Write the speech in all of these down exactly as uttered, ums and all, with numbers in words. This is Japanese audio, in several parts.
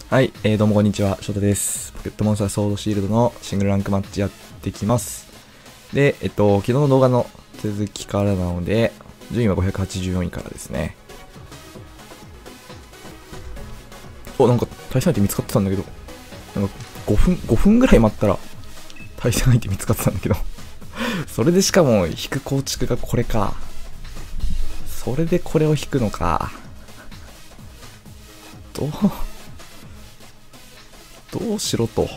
はい、えー、どうもこんにちは、翔太です。ポケットモンスターソードシールドのシングルランクマッチやってきます。で、えっと、昨日の動画の続きからなので、順位はごひゃくはちじゅうよんいからですね。お、なんか対戦相手見つかってたんだけど、なんかごふん、ごふんぐらい待ったら対戦相手見つかってたんだけど、それでしかも引く構築がこれか。それでこれを引くのか。どうどうしろと。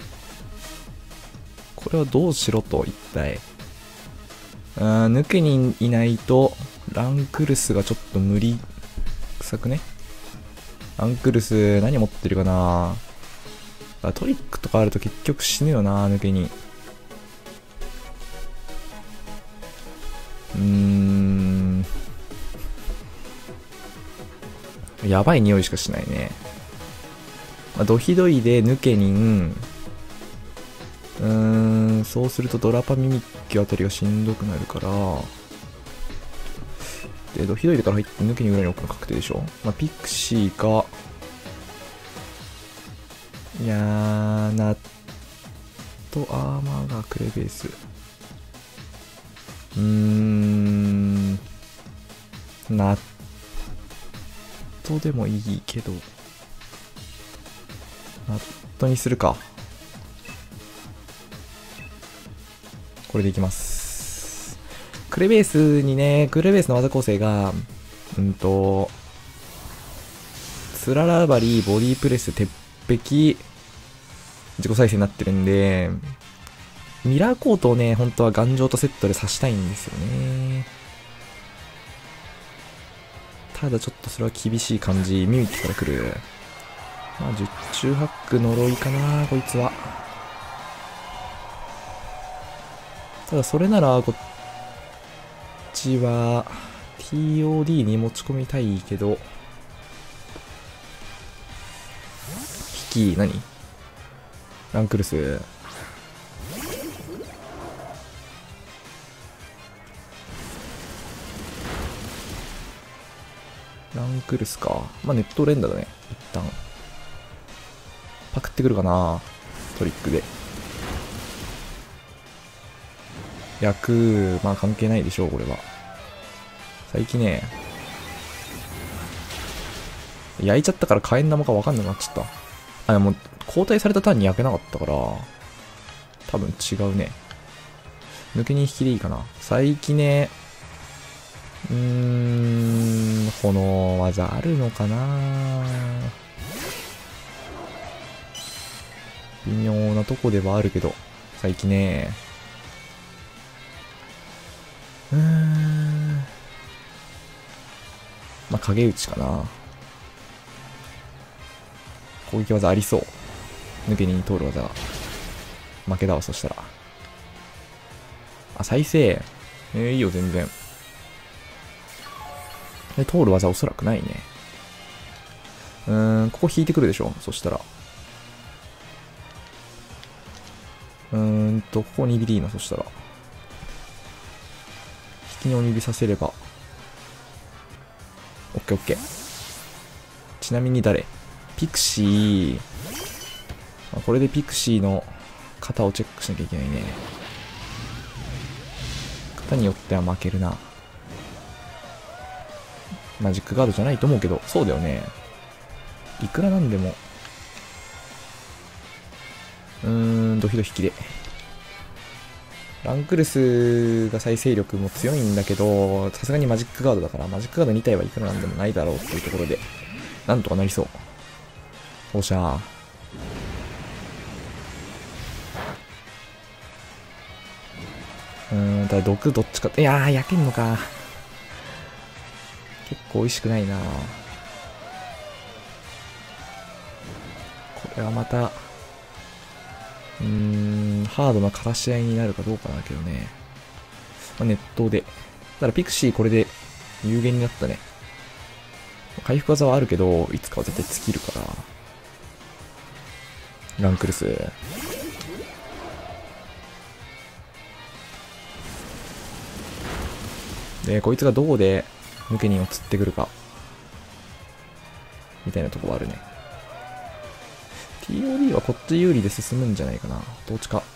これはどうしろと、一体。あー、抜けにいないと、ランクルスがちょっと無理くさくね。ランクルス、何持ってるかなあ。トリックとかあると結局死ぬよな、抜けに。うーん。やばい匂いしかしないね。まあ、ドヒドイで抜けにん、うーん、そうするとドラパミミッキュあたりがしんどくなるから、で、ドヒドイでから入って抜けに裏に置くの確定でしょ。まあ、ピクシーか、いやー、ナットアーマーがクレベース。うーん、ナットでもいいけど、ナットにするか。これでいきます。クレベースにね、クレベースの技構成が、うんと、つららばり、ボディープレス、鉄壁、自己再生になってるんで、ミラーコートをね、本当は頑丈とセットで刺したいんですよね。ただちょっとそれは厳しい感じ。ミミッキから来る。まあ、十中八九呪いかな、こいつは。ただそれなら、こっちは ティーオーディー に持ち込みたいけど、引き、何ランクルス。ランクルスか。まあ、ネット連打だね。一旦。パクってくるかな、トリックで。焼く、まあ関係ないでしょう、これは。最近ね、焼いちゃったから火炎玉か分かんなくなっちゃった。あ、でも、交代されたターンに焼けなかったから、多分違うね。抜けに引きでいいかな。最近ね、うーん、炎技あるのかな、微妙なとこではあるけど、最近ね、うーん。まあ、影打ちかな。攻撃技ありそう。抜けに通る技が。負けだわ、そしたら。あ、再生。えー、いいよ、全然。で、通る技おそらくないね。うーん、ここ引いてくるでしょ、そしたら。うーんと、ここにビリーな、そしたら。引きにおにびさせれば。オッケーオッケー。ちなみに誰？ピクシー。まあ、これでピクシーの型をチェックしなきゃいけないね。型によっては負けるな。マジックガードじゃないと思うけど、そうだよね。いくらなんでも。うーん、ドヒド引きで。ランクルスが再生力も強いんだけど、さすがにマジックガードだから、マジックガードに体はいくらなんでもないだろうっていうところで、なんとかなりそう。おっしゃー。うーん、ただ毒どっちか、いやー、焼けんのか。結構美味しくないな。これはまた、うーん、ハードなからし合いになるかどうかだけどね。まあ、熱湯で。だからピクシーこれで有限になったね。回復技はあるけど、いつかは絶対尽きるから。ランクルス。で、こいつがどこで抜けにを釣ってくるか。みたいなとこはあるね。 ティーオーディー はこっち有利で進むんじゃないかな。どっちか。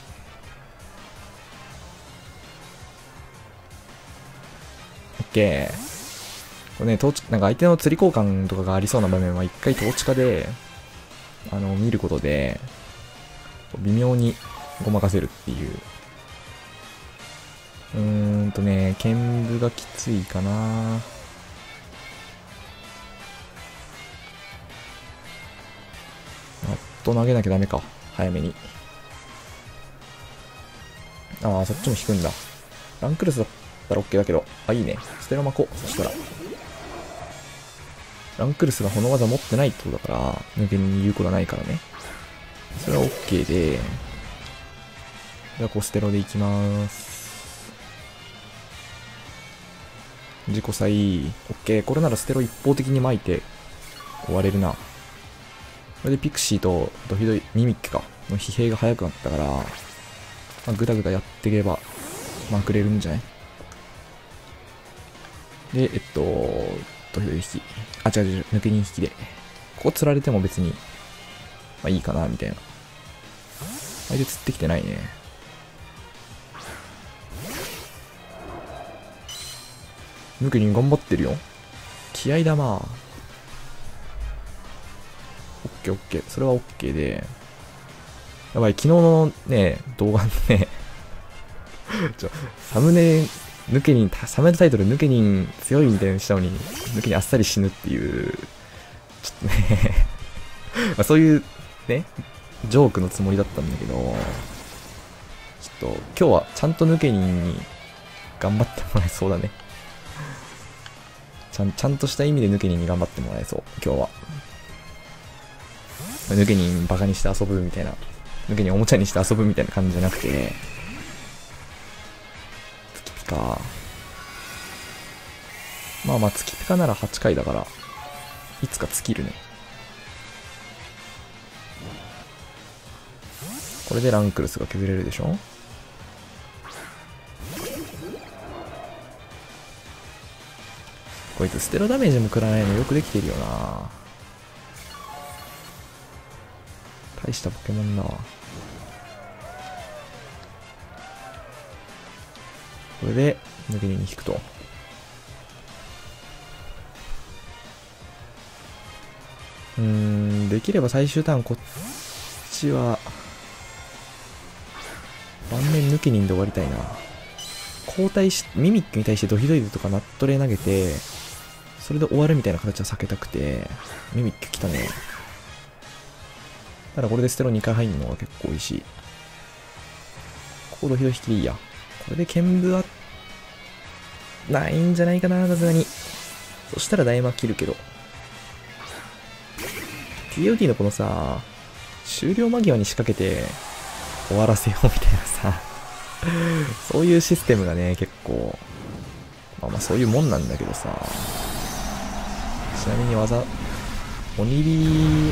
オッケー。これね、統治、なんか相手の釣り交換とかがありそうな場面は一回統治化で、あの、見ることで、微妙にごまかせるっていう。うーんとね、剣舞がきついかな。マット投げなきゃダメか。早めに。ああ、そっちも引くんだ。ランクルスだったら OK だけど。あ、いいね。ステロマコ。そしたら。ランクルスがこの技持ってないってことだから、抜けに言うことはないからね。それは OK で、じゃあこうステロでいきまーす。自己採 OK。これならステロ一方的に巻いて終われるな。これでピクシーとドヒドイミミックかの疲弊が早くなったから、まあ、グダグダやっていけばまくれるんじゃない？で、えっと、ドヒドイ引き。あ、違う違う、抜けに引きで。ここ釣られても別に、まあいいかな、みたいな。相手釣ってきてないね。抜けに頑張ってるよ。気合だな。オッケーオッケー。それはオッケーで。やばい、昨日のね、動画のね、ちょ、サムネ、抜けに、サムネタイトル抜けに強いみたいにしたのに、抜けにあっさり死ぬっていう、ちょっとね、まあそういうね、ジョークのつもりだったんだけど、ちょっと今日はちゃんと抜けに頑張ってもらえそうだね。ちゃん、ちゃんとした意味で抜けに頑張ってもらえそう、今日は。抜けにバカにして遊ぶみたいな、抜けにおもちゃにして遊ぶみたいな感じじゃなくて、月ピカ。まあまあ月ピカならはちかいだから、いつか尽きるね。これでランクルスが削れるでしょ。こいつステロダメージも食らわないのよくできてるよな。大したポケモンだわ。これで抜けに引くと。うーん、できれば最終ターンこっちは盤面抜けにんで終わりたいな。交代し、ミミックに対してドヒドイドとかナットレ投げて、それで終わるみたいな形は避けたくて、ミミック来たね。ただこれでステロにかい入るのが結構美味しい。ここドヒド引きでいいや。これで剣舞は、ないんじゃないかな、さすがに。そしたら大魔切るけど。ティーオーディー のこのさ、終了間際に仕掛けて終わらせようみたいなさ、そういうシステムがね、結構、まあまあそういうもんなんだけどさ、ちなみに技、鬼火、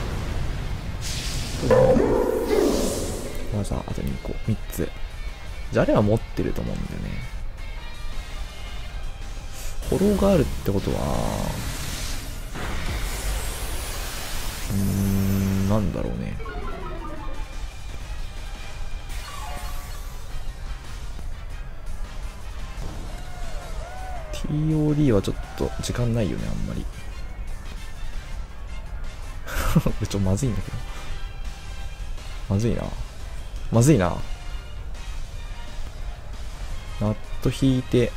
技、あとにこ、みっつ。じゃああれは持ってると思うんだよね。フォローがあるってことは、うーん、なんだろうね。ティーオーディー はちょっと時間ないよね、あんまり。ちょっとまずいんだけど。まずいな。まずいな。ナット引いて。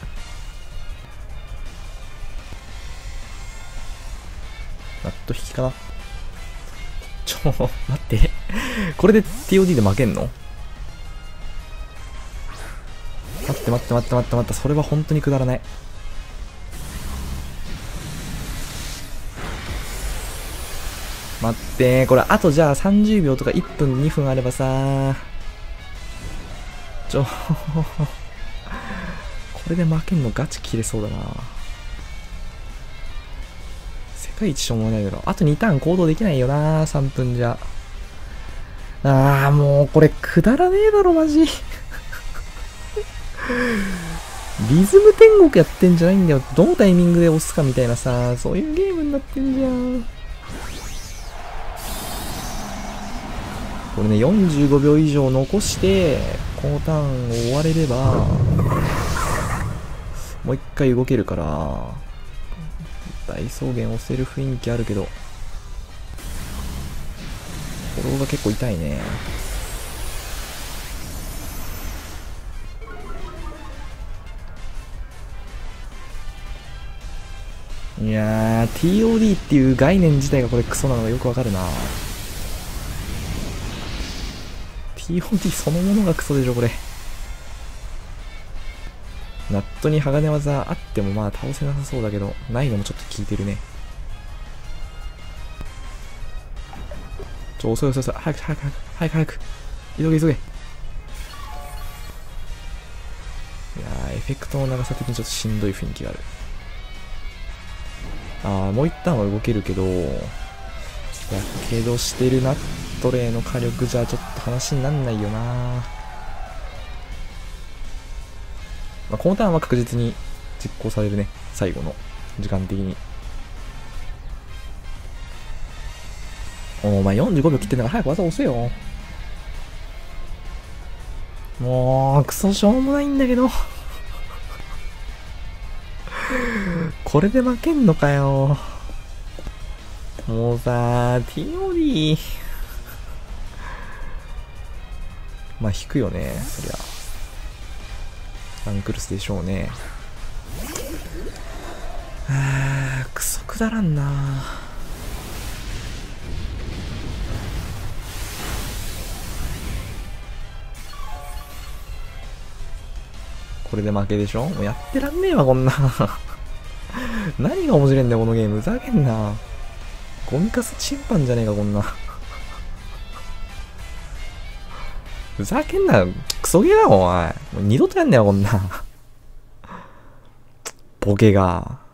ナット引きかな。ちょ、待って。これで ティーオーディー で負けんの？待って待って待って待って待って、それは本当にくだらない。待ってー、これあとじゃあさんじゅうびょうとかいっぷんにふんあればさー、ちょこれで負けんのガチ切れそうだな。世界一しょうもないだろ。あとにターン行動できないよな、さんぷんじゃ。あーもうこれくだらねえだろマジリズム天国やってんじゃないんだよ。どのタイミングで押すかみたいなさ、そういうゲームになってんじゃん。 これね、よんじゅうごびょう以上残して、このターンを終われれば、もう一回動けるから、大草原押せる雰囲気あるけど、フォローが結構痛いね。いやー、ティーオーディー っていう概念自体がこれクソなのがよくわかるな。ティーオーディー そのものがクソでしょ、これ。ナットに鋼技あってもまあ倒せなさそうだけど、ないのもちょっと効いてるね。ちょ、遅い遅い遅い。早く早く早く早く早く。急げ急げ。いやー、エフェクトの長さ的にちょっとしんどい雰囲気がある。あー、もう一旦は動けるけど、やけどしてるナットレーの火力じゃちょっと話になんないよな。まあ、このターンは確実に実行されるね。最後の時間的に。お前よんじゅうごびょう切ってんだから早く技押せよ。もうクソしょうもないんだけどこれで負けんのかよ。もうさ、ティーオーディー まあ引くよね、そりゃ。ランクルスでしょうね。あー、クソくだらんな。これで負けでしょ。もうやってらんねえわ、こんな何が面白いんだよ、このゲーム。ふざけんな。ゴミカスチンパンじゃねえか、こんなふざけんなよ。クソゲーだよ、お前。もう二度とやんねえよ、こんなボケが。